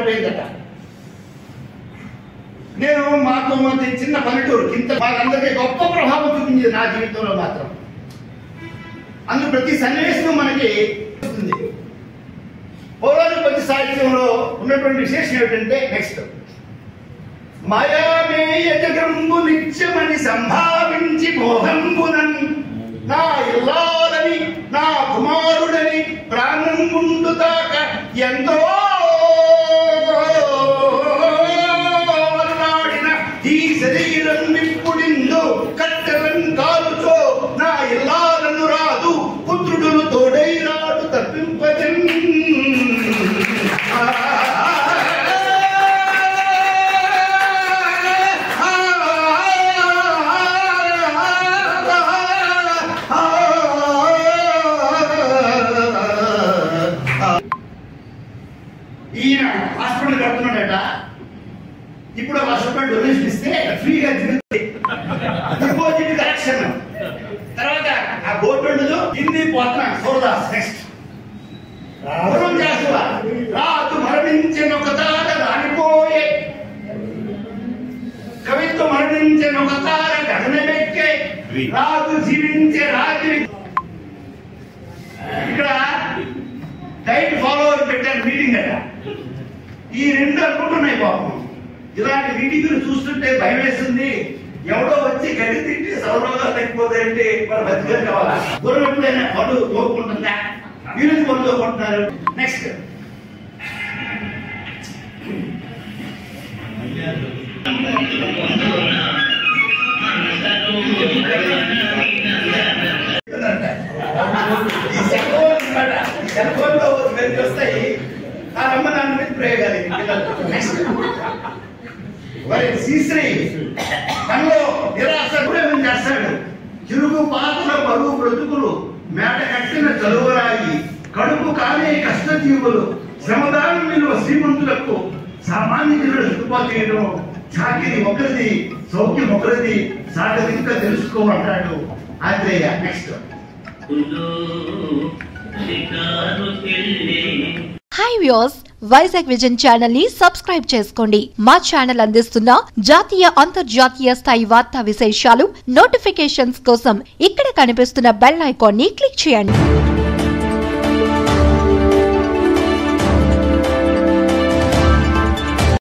మారిపోయిందట. నేను మాకు చిన్న పల్లెటూరు ఇంత వాళ్ళందరికీ గొప్ప ప్రభావం చూపించింది నా జీవితంలో మాత్రం. అందులో ప్రతి సన్నివేశం మనకి వస్తుంది. పౌరాణిక పద్య సాహిత్యంలో ఉన్నటువంటి విశేషం ఏమిటంటే నెక్స్ట్ మాయామేయ జగంబు నిత్యమని సంభావించి మోహంబునన్ నా ఇల్లాలని నా కుమారుడని ప్రాణం ముందు తాక ఎంతో అన్నాడిన ఈ శరీరం నిప్పుడిందో కట్టెలను కాలుచో నా ఇల్లాలను రాదు పుత్రుడును తోడై రాడు తప్పింపజన్. ఈయన హాస్పిటల్ కడుతున్నాడట. ఇప్పుడు హాస్పిటల్ డొనేషన్ ఇస్తే ఫ్రీగా డిపాజిట్ కలెక్షన్. తర్వాత ఆ గోల్డ్ హిందీ పోతున్నా సూరదాస్ నెక్స్ట్ రాదు మరణించిన ఒక తార రానిపోయే కవిత్వం మరణించిన ఒక తార గగనమెక్కే రాదు జీవించే రాజు. ఇక్కడ డైట్ ఫాలోవర్ పెట్టారు మీటింగ్ అట. ఈ రెండు అనుకుంటున్నాయి పాపం. ఇలాంటి మీటింగ్లు చూస్తుంటే భయం వేస్తుంది. ఎవడో వచ్చి గడ్డి తింటే సౌరభంగా తగ్గిపోతాయంటే మన బతికే కావాలా? గుర్రం ఎప్పుడైనా పడు తోకుంటుందా? వీళ్ళు పడు తోకుంటున్నారు. నెక్స్ట్ సెల్ ఫోన్ లో వస్తాయి. ఆ రమ్మ నాన్న మీద ప్రయోగాలు. నెక్స్ట్ శ్రీశ్రీ తనలో నిరాశ చేస్తాడు. చిరుగు పాత్ర బరువు బ్రతుకులు మేట కట్టిన చలువరాయి కడుపు కానే కష్టజీవులు శ్రమదానం విలువ శ్రీమంతులకు సామాన్య జీవులు చుట్టుపక్కల చాకిరి ఒకరిది సౌఖ్యం ఒకరిది సాగతి ఇంకా తెలుసుకోమంటాడు Atreya. Next hi viewers, Vizag vision channel ని సబ్స్క్రైబ్ చేసుకోండి. మా ఛానల్ అందిస్తున్న జాతీయ అంతర్జాతీయ స్థాయి వార్తా విశేషాలు నోటిఫికేషన్స్ కోసం ఇక్కడ కనిపిస్తున్న బెల్ ఐకాన్ ని క్లిక్ చేయండి.